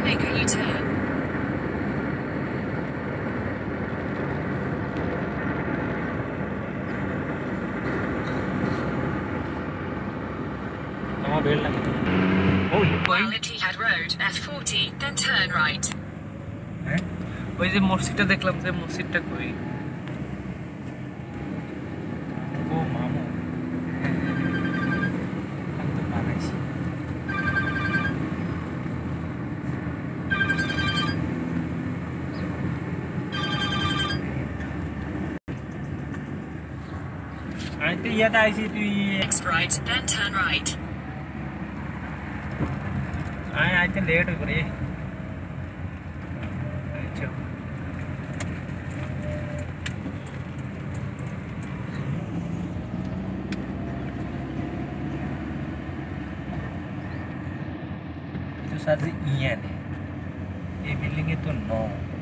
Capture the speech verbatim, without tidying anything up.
make a U-turn. While Etihad Road, F forty, then turn right. ওই যে মসজিদটা দেখলাম যে মসজিদটা কই ও মামু তো বানাইছি আমি তো ইয়াতে আইছি তুই Next right, then turn right. আয় আইতে লেট হই রে আচ্ছা itu saja iya nih, ini bildingnya tuh no.